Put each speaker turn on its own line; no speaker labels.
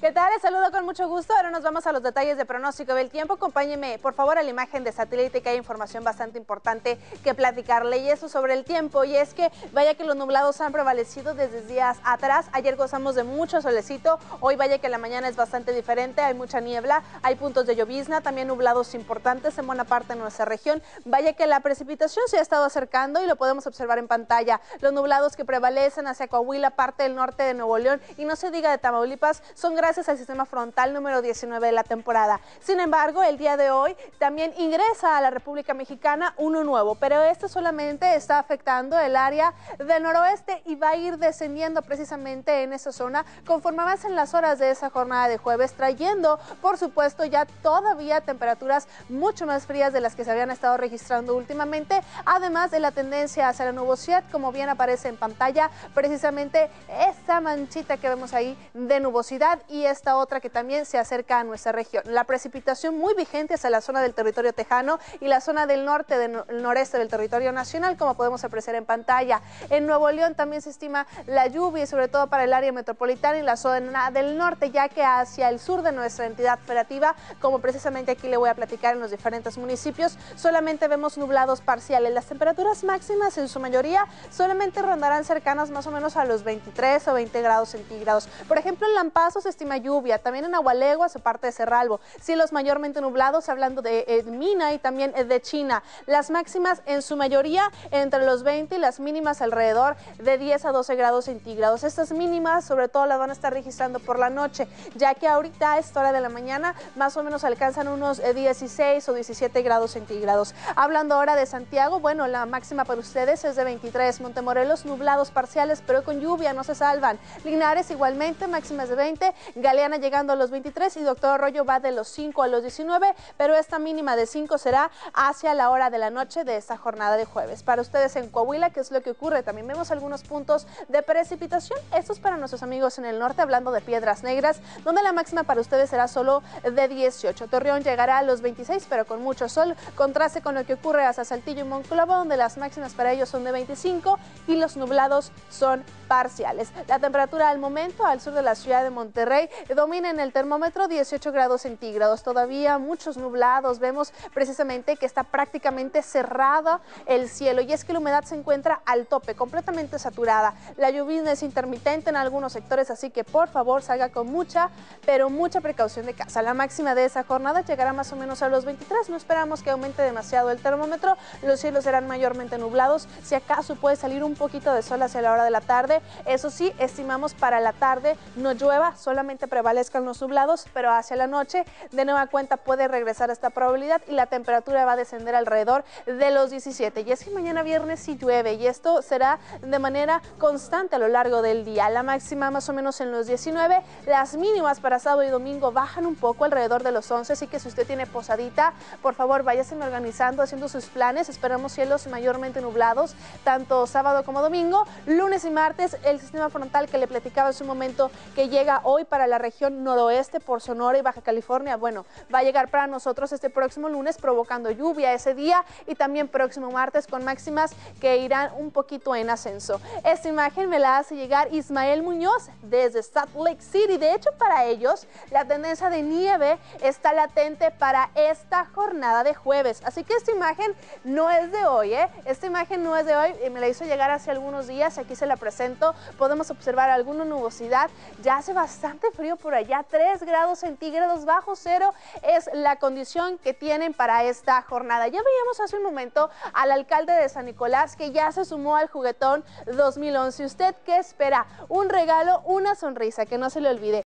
¿Qué tal? Les saludo con mucho gusto. Ahora nos vamos a los detalles de pronóstico del tiempo. Acompáñeme, por favor, a la imagen de satélite, que hay información bastante importante que platicarle. Y eso sobre el tiempo. Y es que vaya que los nublados han prevalecido desde días atrás. Ayer gozamos de mucho solecito. Hoy vaya que la mañana es bastante diferente. Hay mucha niebla, hay puntos de llovizna, también nublados importantes en buena parte de nuestra región. Vaya que la precipitación se ha estado acercando y lo podemos observar en pantalla. Los nublados que prevalecen hacia Coahuila, parte del norte de Nuevo León y no se diga de Tamaulipas, son gracias al sistema frontal número 19 de la temporada. Sin embargo, el día de hoy también ingresa a la República Mexicana uno nuevo, pero este solamente está afectando el área del noroeste y va a ir descendiendo precisamente en esa zona conforme avancen las horas de esa jornada de jueves, trayendo, por supuesto, ya todavía temperaturas mucho más frías de las que se habían estado registrando últimamente, además de la tendencia hacia la nubosidad, como bien aparece en pantalla, precisamente esta manchita que vemos ahí de nubosidad y esta otra que también se acerca a nuestra región. La precipitación muy vigente hacia la zona del territorio tejano y la zona del norte, del noreste del territorio nacional, como podemos apreciar en pantalla. En Nuevo León también se estima la lluvia y sobre todo para el área metropolitana y la zona del norte, ya que hacia el sur de nuestra entidad federativa, como precisamente aquí le voy a platicar en los diferentes municipios, solamente vemos nublados parciales. Las temperaturas máximas en su mayoría solamente rondarán cercanas más o menos a los 23 o 20 grados centígrados. Por ejemplo, en Lampazo se estima lluvia, también en Agualeguas o parte de Cerralbo, cielos mayormente nublados, hablando de Mina y también de China. Las máximas en su mayoría entre los 20 y las mínimas alrededor de 10 a 12 grados centígrados. Estas mínimas sobre todo las van a estar registrando por la noche, ya que ahorita a esta hora de la mañana más o menos alcanzan unos 16 o 17 grados centígrados. Hablando ahora de Santiago, bueno, la máxima para ustedes es de 23, Montemorelos nublados parciales pero con lluvia, no se salvan. Linares igualmente, máximas de 20, Galeana llegando a los 23 y Doctor Arroyo va de los 5 a los 19, pero esta mínima de 5 será hacia la hora de la noche de esta jornada de jueves. Para ustedes en Coahuila, ¿qué es lo que ocurre? También vemos algunos puntos de precipitación. Esto es para nuestros amigos en el norte, hablando de Piedras Negras, donde la máxima para ustedes será solo de 18. Torreón llegará a los 26, pero con mucho sol, contraste con lo que ocurre hacia Saltillo y Monclova, donde las máximas para ellos son de 25 y los nublados son parciales. La temperatura al momento al sur de la ciudad de Monterrey domina en el termómetro 18 grados centígrados, todavía muchos nublados, vemos precisamente que está prácticamente cerrado el cielo y es que la humedad se encuentra al tope, completamente saturada. La lluvia es intermitente en algunos sectores, así que por favor salga con mucha, pero mucha precaución de casa. La máxima de esa jornada llegará más o menos a los 23, no esperamos que aumente demasiado el termómetro, los cielos serán mayormente nublados, si acaso puede salir un poquito de sol hacia la hora de la tarde, eso sí, estimamos para la tarde no llueva, solamente prevalezcan los nublados, pero hacia la noche de nueva cuenta puede regresar esta probabilidad y la temperatura va a descender alrededor de los 17. Y es que mañana viernes sí llueve y esto será de manera constante a lo largo del día. La máxima más o menos en los 19, las mínimas para sábado y domingo bajan un poco alrededor de los 11, así que si usted tiene posadita, por favor váyase organizando, haciendo sus planes. Esperamos cielos mayormente nublados, tanto sábado como domingo. Lunes y martes, el sistema frontal que le platicaba en su momento que llega hoy para la región noroeste por Sonora y Baja California, bueno, va a llegar para nosotros este próximo lunes provocando lluvia ese día y también próximo martes con máximas que irán un poquito en ascenso. Esta imagen me la hace llegar Ismael Muñoz desde Salt Lake City. De hecho, para ellos la tendencia de nieve está latente para esta jornada de jueves, así que esta imagen no es de hoy, esta imagen no es de hoy, me la hizo llegar hace algunos días, aquí se la presento. Podemos observar alguna nubosidad, ya hace bastante frío por allá, 3 grados centígrados bajo cero es la condición que tienen para esta jornada. Ya veíamos hace un momento al alcalde de San Nicolás que ya se sumó al Juguetón 2011. ¿Usted qué espera? Un regalo, una sonrisa, que no se le olvide.